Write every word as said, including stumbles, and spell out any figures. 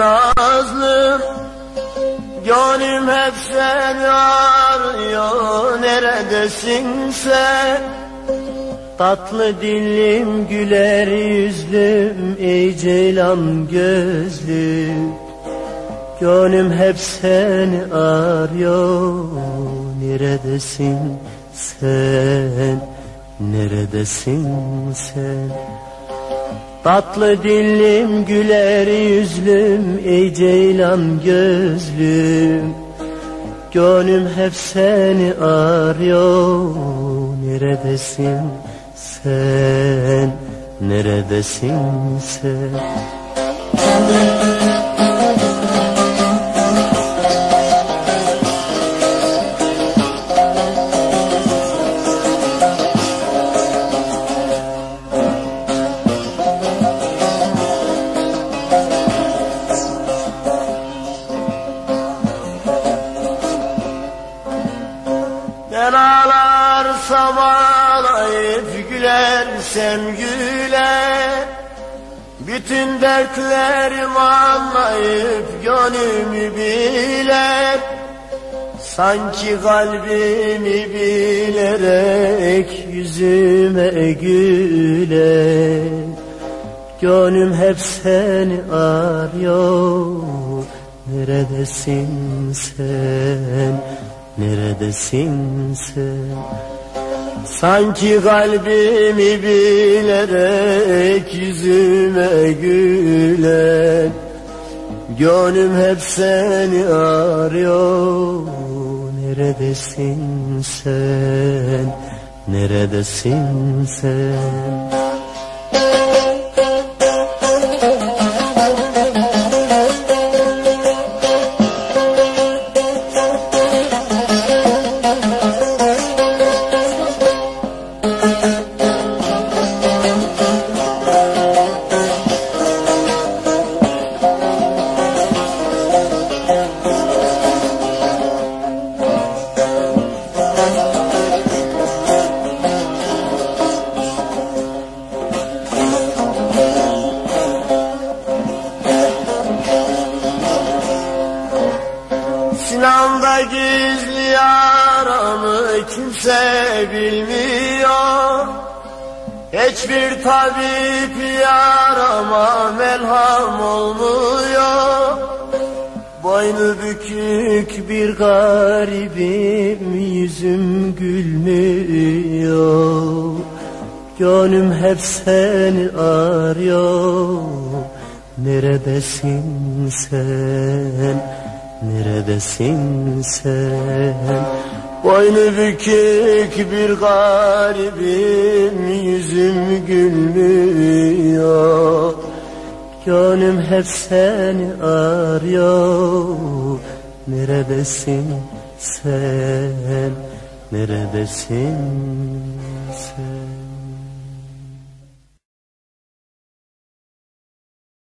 nazlım, gönlüm hep seni arıyor. Neredesin sen? Tatlı dillim, güler yüzlüm, ey ceylan gözlüm, gönlüm hep seni arıyor. Neredesin sen? Neredesin sen? Tatlı dillim, güler yüzlüm, ey ceylan gözlüm, gönlüm hep seni arıyor. Neredesin sen? Neredesin sen? Ben ağlarsam ağlayıp gülersem güler, bütün dertlerimi anlayıp gönlümü biler. Sanki kalbimi bilerek yüzüme güler, gönlüm hep seni arıyor. Neredesin sen? Neredesin sen? Sanki kalbimi bilerek yüzüme güler, gönlüm hep seni arıyor. Neredesin sen? Neredesin sen? Sinamda gizli yaramı kimse bilmiyor, hiçbir tabip yarama merham olmuyor. Boynu bükük bir garibim, yüzüm gülmüyor, gönlüm hep seni arıyor. Neredesin sen? Neredesin sen? Boynu bükük bir garibim, yüzüm gülmüyor, gönlüm hep seni arıyor. Neredesin sen? Neredesin?